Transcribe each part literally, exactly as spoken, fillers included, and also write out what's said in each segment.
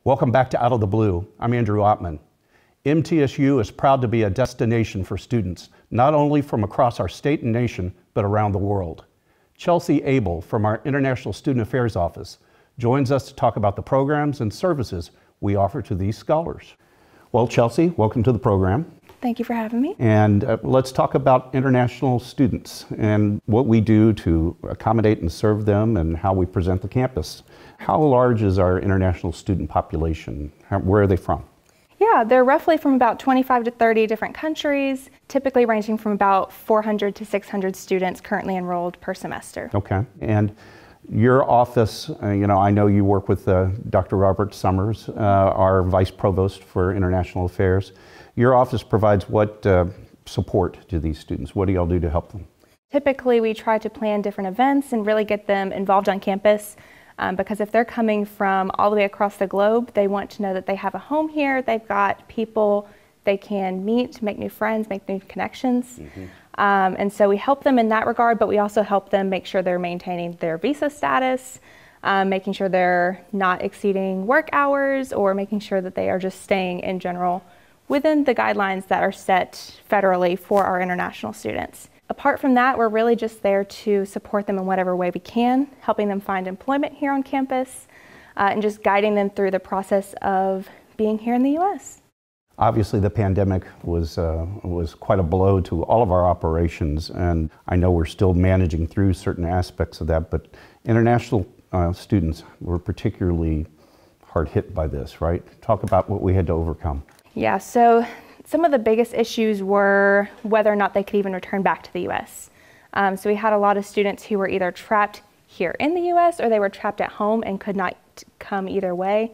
Welcome back to Out of the Blue. I'm Andrew Ottman. M T S U is proud to be a destination for students, not only from across our state and nation, but around the world. Chelsea Abel from our International Student Affairs Office joins us to talk about the programs and services we offer to these scholars. Well, Chelsea, welcome to the program. Thank you for having me. And uh, let's talk about international students and what we do to accommodate and serve them and how we present the campus. How large is our international student population? How, where are they from? Yeah, they're roughly from about twenty-five to thirty different countries, typically ranging from about four hundred to six hundred students currently enrolled per semester. Okay. And your office, uh, you know, I know you work with uh, Doctor Robert Summers, uh, our Vice Provost for International Affairs. Your office provides what uh, support to these students? What do y'all do to help them? Typically, we try to plan different events and really get them involved on campus. Um, because if they're coming from all the way across the globe, they want to know that they have a home here, they've got people they can meet, make new friends, make new connections. Mm-hmm. um, and so we help them in that regard, but we also help them make sure they're maintaining their visa status, um, making sure they're not exceeding work hours, or making sure that they are just staying in general within the guidelines that are set federally for our international students. Apart from that, we're really just there to support them in whatever way we can, helping them find employment here on campus, uh, and just guiding them through the process of being here in the U S. Obviously, the pandemic was, uh, was quite a blow to all of our operations, and I know we're still managing through certain aspects of that, but international uh, students were particularly hard hit by this, right? Talk about what we had to overcome. Yeah, so some of the biggest issues were whether or not they could even return back to the U S. Um, so we had a lot of students who were either trapped here in the U S or they were trapped at home and could not come either way.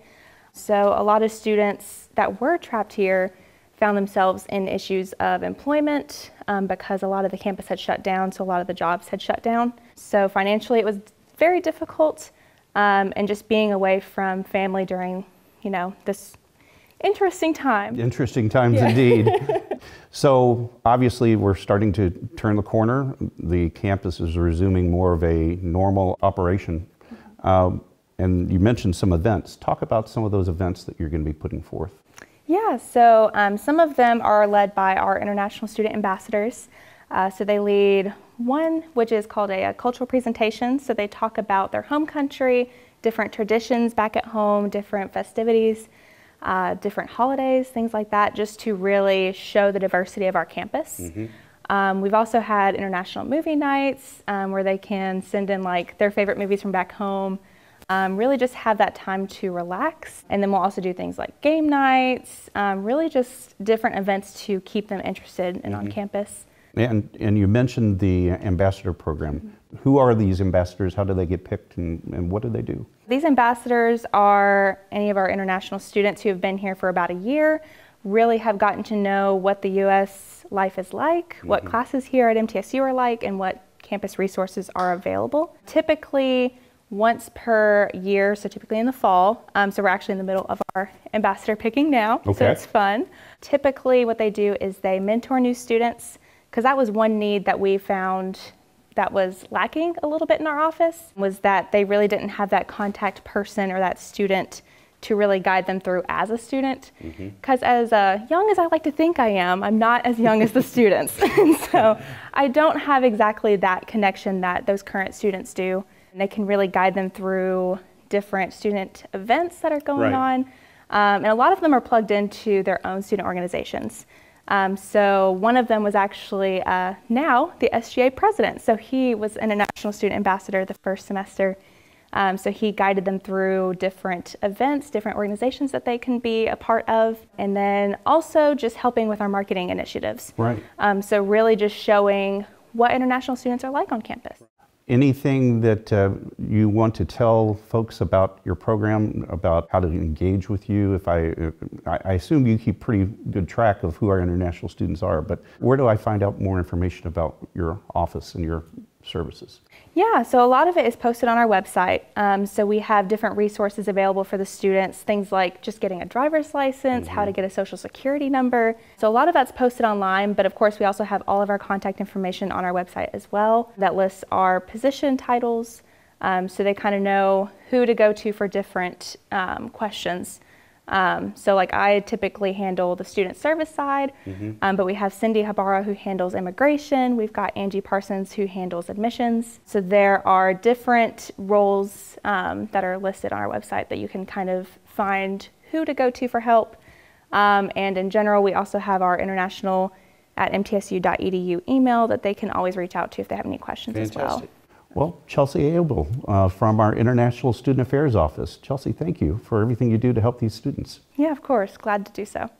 So a lot of students that were trapped here found themselves in issues of employment um, because a lot of the campus had shut down, so a lot of the jobs had shut down. So financially it was very difficult, um, and just being away from family during, you know, this interesting time. Interesting times yeah. indeed. So obviously we're starting to turn the corner. The campus is resuming more of a normal operation. Mm-hmm. um, and you mentioned some events. Talk about some of those events that you're going to be putting forth. Yeah, so um, some of them are led by our international student ambassadors. Uh, so they lead one which is called a, a cultural presentation. So they talk about their home country, different traditions back at home, different festivities, Uh, different holidays, things like that, just to really show the diversity of our campus. Mm-hmm. um, we've also had international movie nights um, where they can send in like their favorite movies from back home, um, really just have that time to relax. And then we'll also do things like game nights, um, really just different events to keep them interested and mm-hmm. on campus. And, and you mentioned the ambassador program. Mm-hmm. Who are these ambassadors? How do they get picked, and, and what do they do? These ambassadors are any of our international students who have been here for about a year, really have gotten to know what the U S life is like, mm-hmm. what classes here at M T S U are like, and what campus resources are available. Typically once per year, so typically in the fall, um, so we're actually in the middle of our ambassador picking now, okay. So it's fun. Typically what they do is they mentor new students, because that was one need that we found that was lacking a little bit in our office, was that they really didn't have that contact person or that student to really guide them through as a student. Because mm-hmm. as uh, young as I like to think I am, I'm not as young as the students. And so I don't have exactly that connection that those current students do. And they can really guide them through different student events that are going right. on. Um, and a lot of them are plugged into their own student organizations. Um, so one of them was actually uh, now the S G A president. So he was an international student ambassador the first semester. Um, so he guided them through different events, different organizations that they can be a part of, and then also just helping with our marketing initiatives. Right. Um, so really just showing what international students are like on campus. Anything that uh, you want to tell folks about your program, about how to engage with you? If I, I assume you keep pretty good track of who our international students are, but where do I find out more information about your office and your services? Yeah, so a lot of it is posted on our website. Um, so we have different resources available for the students, things like just getting a driver's license, mm-hmm. how to get a social security number. So a lot of that's posted online, but of course we also have all of our contact information on our website as well that lists our position titles, um, so they kind of know who to go to for different um, questions Um, so like I typically handle the student service side, mm-hmm. um, but we have Cindy Habara who handles immigration. We've got Angie Parsons who handles admissions. So there are different roles um, that are listed on our website that you can kind of find who to go to for help. Um, and in general, we also have our international at m t s u dot e d u email that they can always reach out to if they have any questions. Fantastic. As well. Well, Chelsea Abel uh, from our International Student Affairs Office. Chelsea, thank you for everything you do to help these students. Yeah, of course. Glad to do so.